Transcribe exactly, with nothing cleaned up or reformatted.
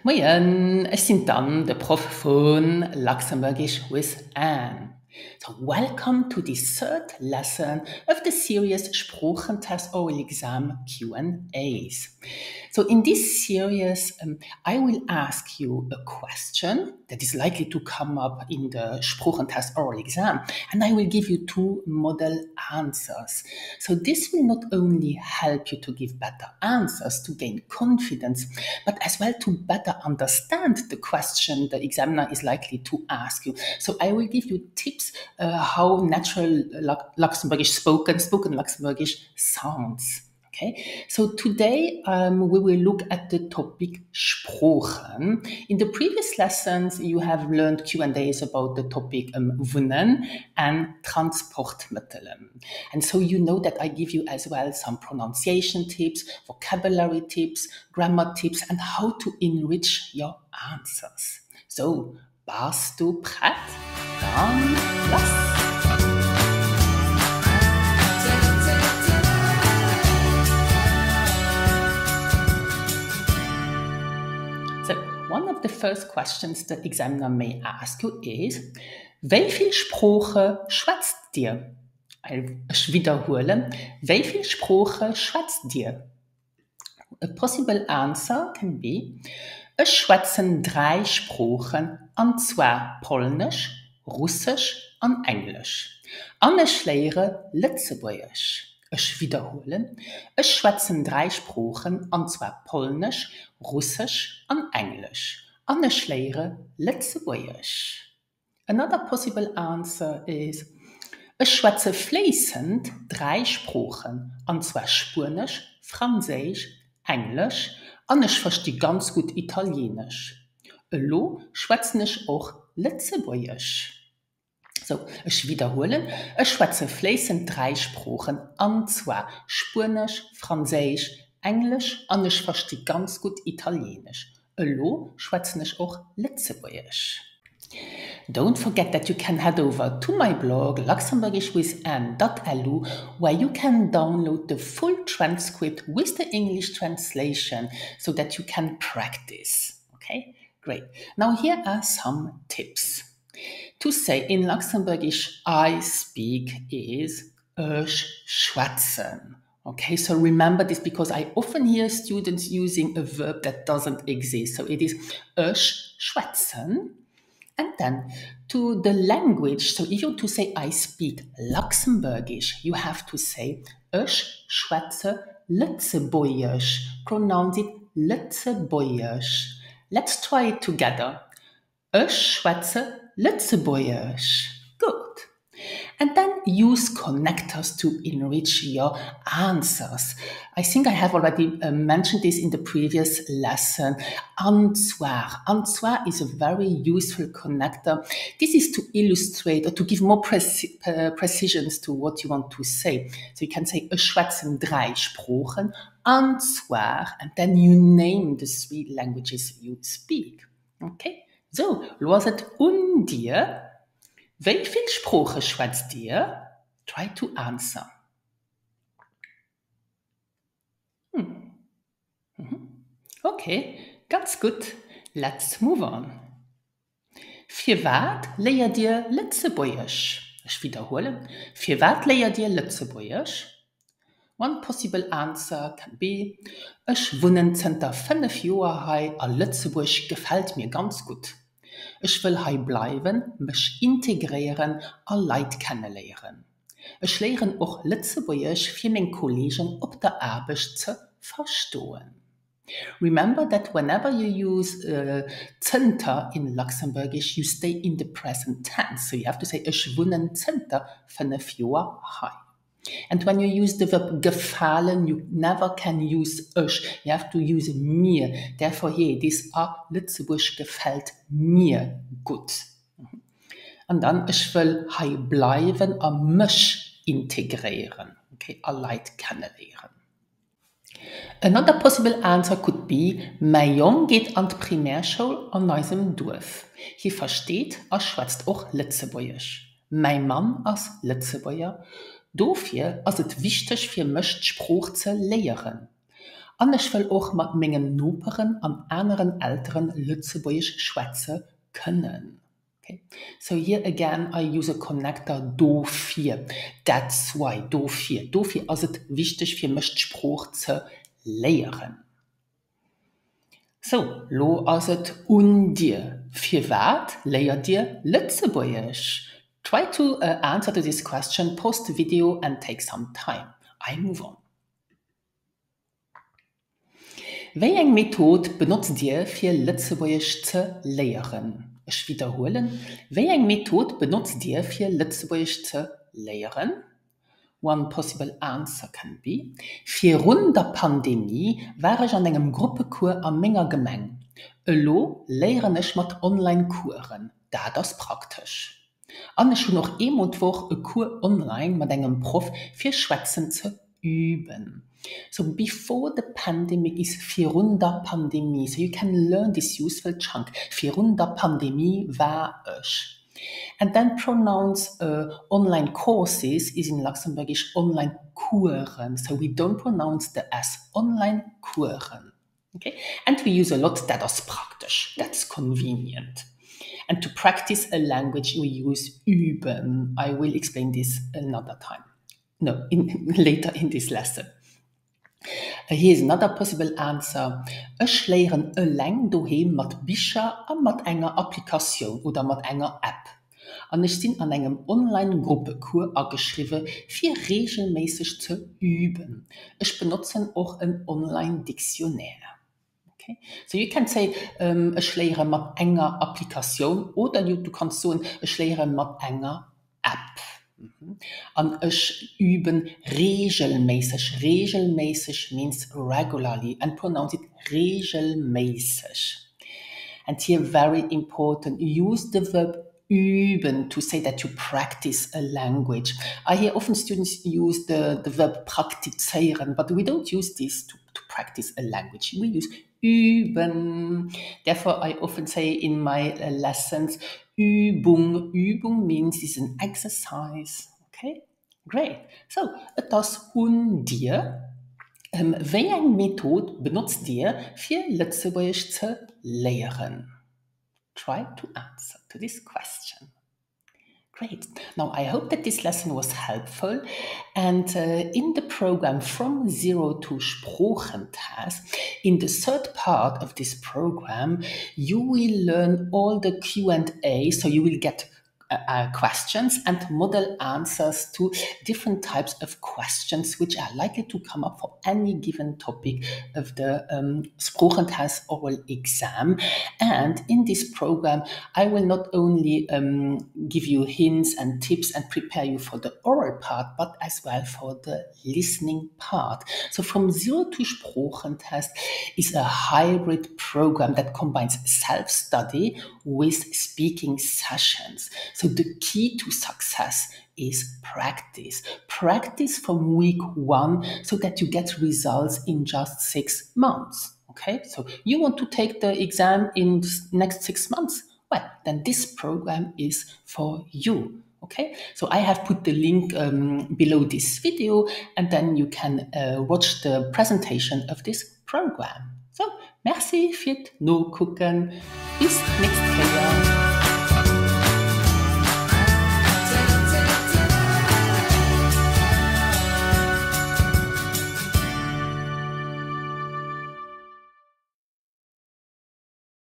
Moin, ich bin Dan, der Prof von Luxembourgish with Anne. So, welcome to the third lesson of the series Sprachentest Oral Exam Q and A's. So, in this series, um, I will ask you a question that is likely to come up in the Sprachentest Oral Exam, and I will give you two model answers. So, this will not only help you to give better answers, to gain confidence, but as well to better understand the question the examiner is likely to ask you. So, I will give you tips uh, how natural Luxembourgish spoken, spoken Luxembourgish sounds. Okay, so today um, we will look at the topic Sprachen. In the previous lessons, you have learned Q and A's about the topic um, Wohnen and Transportmittel. And so you know that I give you as well some pronunciation tips, vocabulary tips, grammar tips, and how to enrich your answers. So, warst du bereit? Dann lass! One of the first questions the examiner may ask you is, wie viel Sprache schwätzt dir? Ich wiederhole, wie viel Sprache schwätzt dir? A possible answer can be, ich schwätzen drei Sprachen, und zwar Polnisch, Russisch und Englisch. Und ich lehre Lützeburgisch. Ich wiederhole, ich schwätzen drei Sprachen, und zwar Polnisch, Russisch und Englisch. Und ich lehre Lützeburgisch. Another possible answer is, ich schwätze fließend drei Sprachen, und zwar Spanisch, Französisch, Englisch, und ich verstehe ganz gut Italienisch. Lo schwätzen ich auch Lützeburgisch. So, ich wiederhole, ich schwätze fließend drei Sprachen, und zwar Spanisch, Französisch, Englisch, und ich verstehe ganz gut Italienisch. Lo schwätze ich auch Lützeburgisch. Don't forget that you can head over to my blog luxembourgish with anne dot l u, where you can download the full transcript with the English translation so that you can practice. Okay, great. Now here are some tips. To say in Luxembourgish, I speak is ich schwätzen. Okay, so remember this because I often hear students using a verb that doesn't exist. So it is ich schwätzen. And then to the language, so if you want to say I speak Luxembourgish, you have to say ich schwätze Lützeburgisch. Pronounce it Lützeburgisch. Let's try it together. Ich schwätze Lützeburgisch. Good. And then use connectors to enrich your answers. I think I have already uh, mentioned this in the previous lesson. En soit. En soit is a very useful connector. This is to illustrate or to give more preci- uh, precisions to what you want to say. So you can say, ich schwätzen drei Sprachen, en soit, and then you name the three languages you speak. Okay? So, loset und dir. Wie viel Sprache schwätzt dir? Try to answer. Hm. Mhm. Okay, ganz gut. Let's move on. Für was lehrt dir Lützeburgisch? Ich wiederhole. Für was lehrt dir Lützeburgisch? One possible answer can be, ich wohne seit fünf Jahren hier in Lützeburg, gefällt mir ganz gut. Ich will hier bleiben, mich integrieren und Leute kennenlernen. Ich lerne auch Lützeburgisch für meine Kollegen auf der Arbeit zu verstehen. Remember that whenever you use uh, Center in Luxembourgish, you stay in the present tense. So you have to say, ich wohne seit fünf Jahren hier. And when you use the verb gefallen, you never can use ich. You have to use mir. Therefore, here, this a Lützeburg gefällt mir gut. Und dann, ich will hier bleiben und mich integrieren. Okay, a Leute kennenlernen. Another possible answer could be, mein Jung geht an die Primärschule an unserem Dorf. Hier versteht, er schwätzt auch Lützeburgisch. Mein Mann ist Lützeburger. Dafür ist es wichtig für mich, die Sprache zu lernen. Und ich will auch mit meinen Nachbarn und anderen älteren Lützeburgisch schwätzen können. Okay. So here again, I use a connector dafür. That's why, dafür. Dafür ist es wichtig für mich, die Sprache zu lernen. So, lo ist es un dir. Für was lehrt dir Lützeburgisch? Try to uh, answer to this question, post the video and take some time. I move on. Welche Methode benutzt ihr für Lützeburgisch zu lehren? Ich wiederhole. Welche Methode benutzt ihr für Lützeburgisch zu lehren? One possible answer can be: Während der Pandemie war ich an einem Gruppenkurs an meiner Gemeinde. Elo lehre ich mit Online-Kuren. Da das praktisch. Und ich habe noch einmal die Woche einen Kurs online mit einem Prof für Schwätzen zu üben. So before the pandemic is während der Pandemie. So you can learn this useful chunk. Während der Pandemie war ich. And then pronounce uh, online courses is in Luxembourgish online Kuren. So we don't pronounce the S. Online Kuren. Okay? And we use a lot that is praktisch. That's convenient. And to practice a language, we use üben. I will explain this another time. No, in, later in this lesson. Here is another possible answer. Ich lehre eine Lang daheim mit Büchern und mit einer Applikation oder mit einer App. Und ich bin an einem Online-Gruppenkurs angeschrieben, für regelmäßig zu üben. Ich benutze auch ein Online-Diktionär. Okay? So you can say, um, ich lehre mit einer Applikation oder du, du kannst sagen, ich lehre mit einer App. Mhm. Und ich üben regelmäßig. Regelmäßig means regularly and pronounce it regelmäßig. And here very important, use the verb üben to say that you practice a language. I hear often students use the, the verb praktizieren, but we don't use this to, to practice a language. We use üben. Therefore, I often say in my uh, lessons, Übung. Übung means it's an exercise. Okay, great. So, das und dir. Um, welche Methode benutzt ihr für Lützeburgisch zu lehren? Try to answer to this question. Great. Now, I hope that this lesson was helpful. And uh, in the program From Zero to Sprachentest, in the third part of this program, you will learn all the Q and A. So you will get uh, uh, questions and model answers to different types of questions which are likely to come up for any given topic of the um, Sprachentest oral exam. And in this program, I will not only um, give you hints and tips and prepare you for the oral part, but as well for the listening part. So From Zero to Sprachentest is a hybrid program that combines self-study with speaking sessions. So the key to success is practice. Practice from week one so that you get results in just six months. Okay, so you want to take the exam in the next six months? Well, then this program is for you. Okay, so I have put the link um, below this video, and then you can uh, watch the presentation of this program. So, merci fürs Nachgucken. Bis nächstes Jahr.